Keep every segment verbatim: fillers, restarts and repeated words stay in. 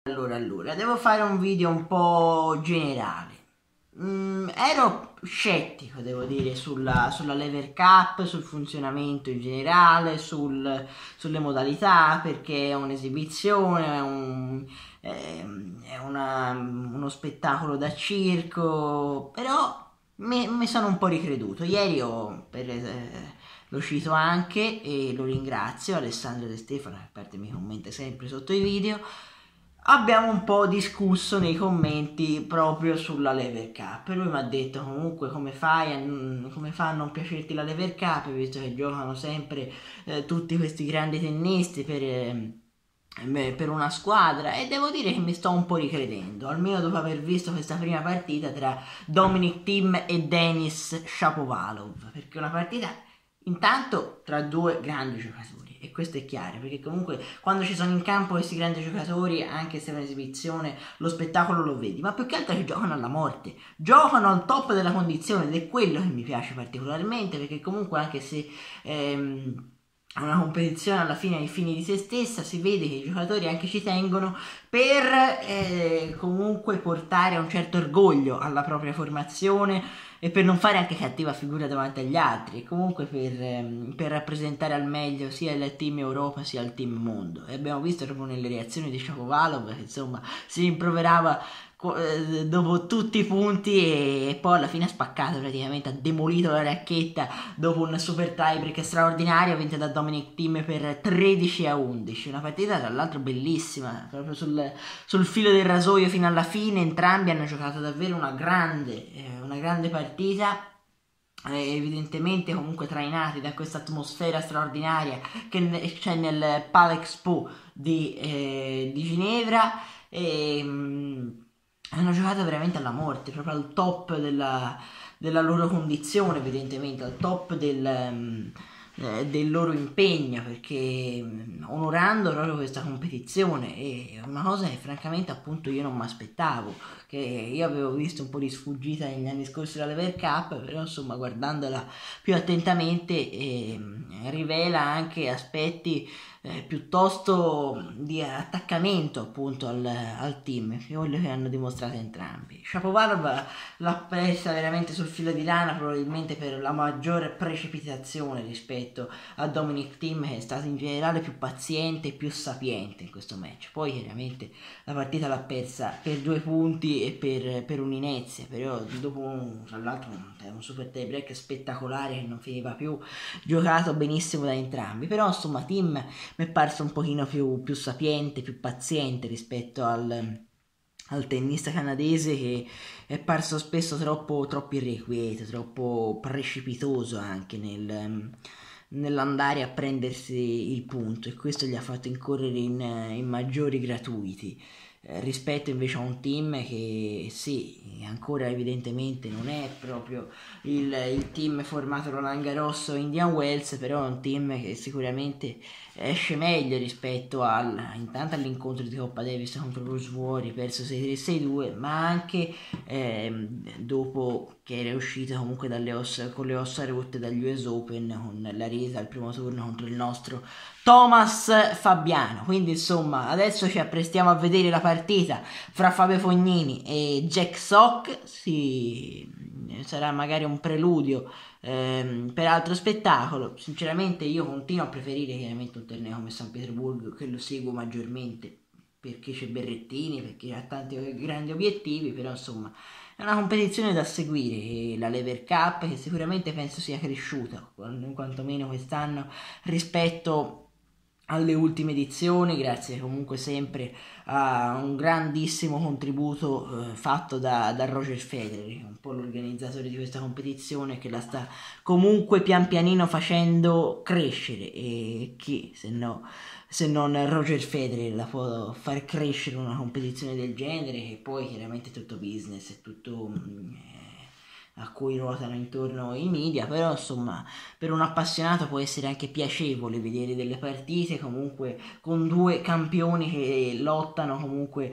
Allora, allora, devo fare un video un po' generale. Mm, ero scettico, devo dire, sulla, sulla Lever Cup, sul funzionamento in generale, sul- sulle modalità, perché è un'esibizione, è, un- è- è una- uno spettacolo da circo, però mi, mi sono un po' ricreduto. Ieri ho, per, eh, lo cito anche e lo ringrazio, Alessandro De Stefano, che a parte mi commenta sempre sotto i video. Abbiamo un po' discusso nei commenti proprio sulla Lever Cup. Lui mi ha detto comunque come fai a, n- come fa a non piacerti la Lever Cup, visto che giocano sempre eh, tutti questi grandi tennisti per, eh, eh, per una squadra, e devo dire che mi sto un po' ricredendo, almeno dopo aver visto questa prima partita tra Dominic Thiem e Denis Shapovalov, perché è una partita intanto tra due grandi giocatori, e questo è chiaro, perché comunque quando ci sono in campo questi grandi giocatori, anche se è un'esibizione, lo spettacolo lo vedi, ma più che altro che giocano alla morte, giocano al top della condizione, ed è quello che mi piace particolarmente, perché comunque anche se ehm, è una competizione alla fine ai fini di se stessa, si vede che i giocatori anche ci tengono per eh, comunque portare un certo orgoglio alla propria formazione e per non fare anche cattiva figura davanti agli altri, e comunque per, ehm, per rappresentare al meglio sia il team Europa sia il team mondo. E abbiamo visto proprio nelle reazioni di Shapovalov che insomma si rimproverava eh, dopo tutti i punti, e, e poi alla fine ha spaccato praticamente, ha demolito la racchetta dopo un super tiebreak straordinario vinto da Dominic Thiem per tredici a undici, una partita tra l'altro bellissima, proprio sul, sul filo del rasoio fino alla fine. Entrambi hanno giocato davvero una grande, eh, una grande partita, eh, evidentemente comunque trainati da questa atmosfera straordinaria che c'è nel Palexpo di, eh, di Ginevra, e mh, hanno giocato veramente alla morte, proprio al top della, della loro condizione, evidentemente al top del, um, eh, del loro impegno, perché um, onorando proprio questa competizione. E una cosa che francamente appunto io non mi aspettavo, che io avevo visto un po' di sfuggita negli anni scorsi dalla Lever Cup, però insomma guardandola più attentamente eh, rivela anche aspetti eh, piuttosto di attaccamento appunto al, al team, che è quello che hanno dimostrato entrambi. Shapovalov l'ha persa veramente sul filo di lana, probabilmente per la maggiore precipitazione rispetto a Dominic Thiem, che è stato in generale più paziente e più sapiente in questo match. Poi chiaramente la partita l'ha persa per due punti e per, per un'inezia, però dopo un, tra l'altro un, un super tie break spettacolare che non finiva più, giocato benissimo da entrambi. Però insomma Thiem mi è parso un pochino più, più sapiente, più paziente rispetto al, al tennista canadese, che è parso spesso troppo, troppo irrequieto, troppo precipitoso anche nel, nell'andare a prendersi il punto, e questo gli ha fatto incorrere in, in maggiori gratuiti. Eh, rispetto invece a un team che sì, ancora evidentemente non è proprio il, il team formato Roland Garros o Indian Wells, però è un team che sicuramente esce meglio rispetto al, intanto all'incontro di Coppa Davis contro Bruce Warry, perso sei tre sei due, ma anche ehm, dopo che era uscito comunque dalle ossa, con le ossa rotte dagli U S Open, con la resa al primo turno contro il nostro Thomas Fabiano. Quindi insomma adesso ci apprestiamo a vedere la partita fra Fabio Fognini e Jack Sock. Si, sarà magari un preludio ehm, per altro spettacolo. Sinceramente io continuo a preferire chiaramente un torneo come San Pietroburgo, che lo seguo maggiormente perché c'è Berrettini, perché ha tanti grandi obiettivi, però insomma è una competizione da seguire, la Lever Cup, che sicuramente penso sia cresciuta, quantomeno quest'anno, rispetto alle ultime edizioni, grazie comunque sempre a un grandissimo contributo eh, fatto da, da Roger Federer, un po' l'organizzatore di questa competizione, che la sta comunque pian pianino facendo crescere, e chi se no se non Roger Federer la può far crescere una competizione del genere, che poi chiaramente è tutto business, è tutto mm, eh, a cui ruotano intorno i media, però insomma per un appassionato può essere anche piacevole vedere delle partite comunque con due campioni che lottano comunque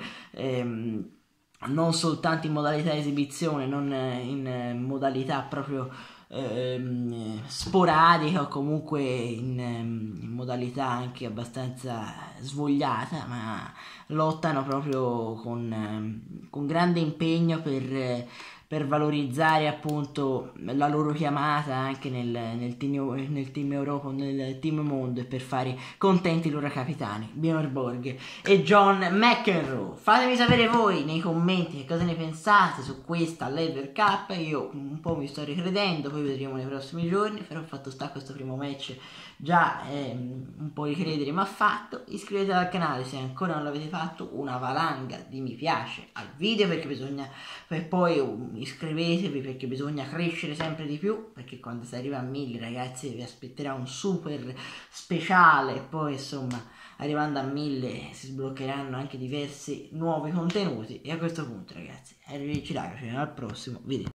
ehm, non soltanto in modalità esibizione, non in modalità proprio ehm, sporadica o comunque in, ehm, in modalità anche abbastanza svogliata, ma lottano proprio con, ehm, con grande impegno per, per valorizzare appunto la loro chiamata anche nel, nel, team, nel team Europa, nel team mondo, e per fare contenti i loro capitani Björn Borg e John McEnroe. Fatemi sapere voi nei commenti che cosa ne pensate su questa Lever Cup. Io un po' mi sto ricredendo, poi vedremo nei prossimi giorni, però ho fatto sta questo primo match già ehm, un po' ricredere mi ha fatto. Iscrivetevi al canale se ancora non l'avete fatto, una valanga di mi piace al video, perché bisogna, e poi um, iscrivetevi perché bisogna crescere sempre di più, perché quando si arriva a mille ragazzi vi aspetterà un super speciale, e poi insomma arrivando a mille si sbloccheranno anche diversi nuovi contenuti. E a questo punto ragazzi, arrivederci raga, ci vediamo al prossimo video.